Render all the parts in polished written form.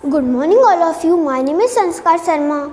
Good morning, all of you. My name is Sanskar Sharma.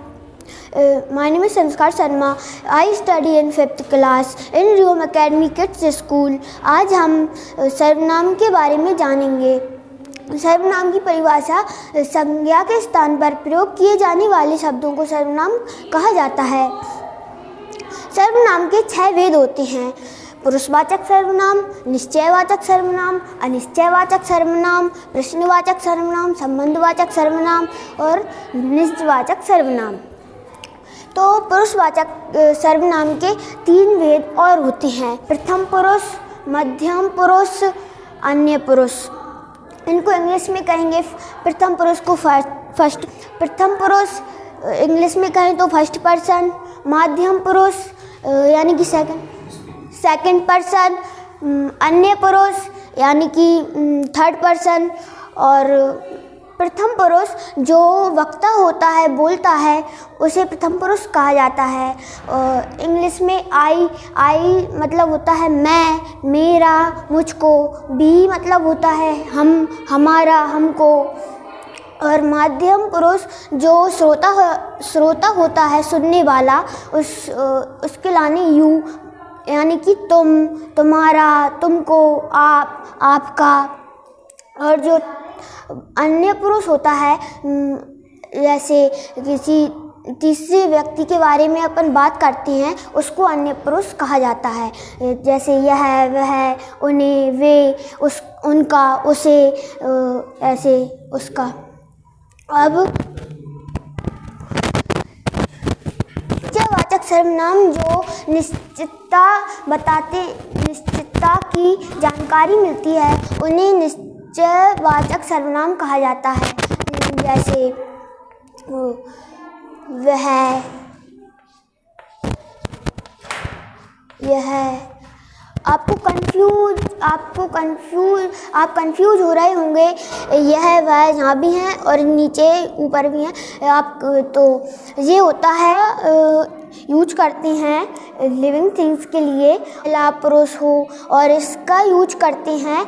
I study in 5th class in Riom Academy Kids School. आज हम सर्वनाम के बारे में जानेंगे। सर्वनाम की परिभाषा संज्ञा के स्थान पर प्रयोग किए जाने वाले शब्दों को सर्वनाम कहा जाता है। सर्वनाम के 6 भेद होते हैं: पुरुषवाचक सर्वनाम, निश्चयवाचक सर्वनाम, अनिश्चयवाचक सर्वनाम, प्रश्नवाचक सर्वनाम, संबंधवाचक सर्वनाम और निजवाचक सर्वनाम। तो पुरुषवाचक सर्वनाम के 3 भेद और होते हैं: प्रथम पुरुष, मध्यम पुरुष, अन्य पुरुष। इनको इंग्लिश में कहेंगे, प्रथम पुरुष को फर्स्ट, प्रथम पुरुष इंग्लिश में कहें तो फर्स्ट पर्सन, मध्यम पुरुष यानी कि सेकंड पर्सन, अन्य पुरुष यानी कि थर्ड पर्सन। और प्रथम पुरुष जो वक्ता होता है, बोलता है, उसे प्रथम पुरुष कहा जाता है। इंग्लिश में आई मतलब होता है मैं, मेरा, मुझको। बी मतलब होता है हम, हमारा, हमको। और माध्यम पुरुष जो श्रोता होता है, सुनने वाला, उसके लाने यू यानी कि तुम, तुम्हारा, तुमको, आप, आपका। और जो अन्य पुरुष होता है, जैसे किसी तीसरे व्यक्ति के बारे में अपन बात करते हैं, उसको अन्य पुरुष कहा जाता है। जैसे यह, वह, उन्हें, वे, उनका, उसे, ऐसे उसका। अब निश्चयवाचक सर्वनाम जो निश्चितता की जानकारी मिलती है, उन्हें निश्चयवाचक सर्वनाम कहा जाता है। जैसे वह, यह। आप कंफ्यूज हो रहे होंगे, यह वह यहाँ भी हैं और नीचे ऊपर भी हैं। तो ये होता है, यूज करते हैं लिविंग थिंग्स के लिए, पहला पुरुष हो, और इसका यूज करते हैं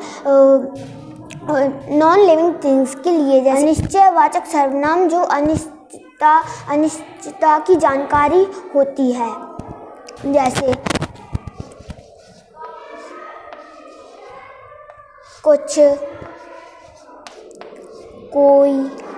नॉन लिविंग थिंग्स के लिए। जैसे निश्चयवाचक सर्वनाम जो अनिश्चितता की जानकारी होती है। जैसे कुछ, कोई।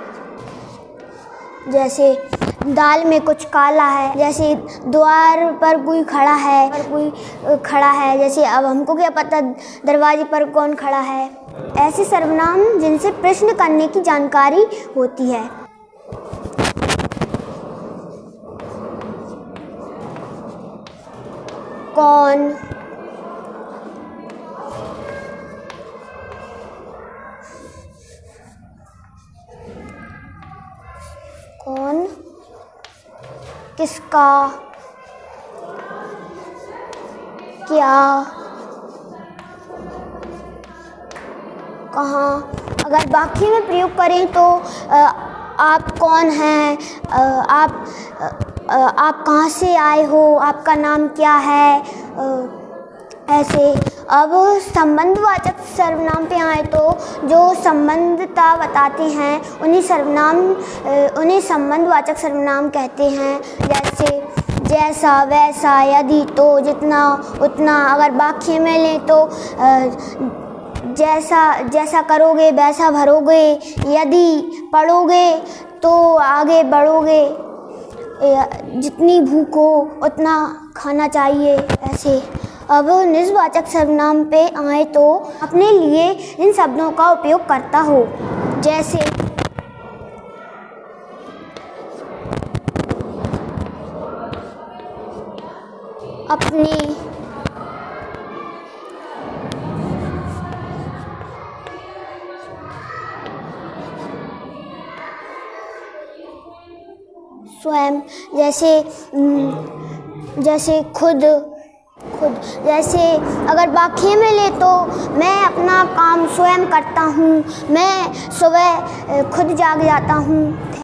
जैसे दाल में कुछ काला है। जैसे द्वार पर कोई खड़ा है, जैसे अब हमको क्या पता दरवाजे पर कौन खड़ा है। ऐसे सर्वनाम जिनसे प्रश्न करने की जानकारी होती है। कौन, किसका, क्या, कहाँ। अगर वाक्य में प्रयोग करें तो आप कौन हैं, आप कहाँ से आए हो, आपका नाम क्या है, ऐसे। अब संबंधवाचक सर्वनाम पे आए तो जो संबंधता बताते हैं, उन्हें संबंधवाचक सर्वनाम कहते हैं। जैसे जैसा, वैसा, यदि, तो, जितना, उतना। अगर वाक्य में लें तो जैसा करोगे वैसा भरोगे, यदि पढ़ोगे तो आगे बढ़ोगे, जितनी भूख हो उतना खाना चाहिए, ऐसे। अब निजवाचक सर्वनाम पे आए तो अपने लिए इन शब्दों का उपयोग करता हो। जैसे अपने, स्वयं। जैसे खुद। जैसे अगर वाक्य में ले तो मैं अपना काम स्वयं करता हूँ, मैं सुबह खुद जाग जाता हूँ।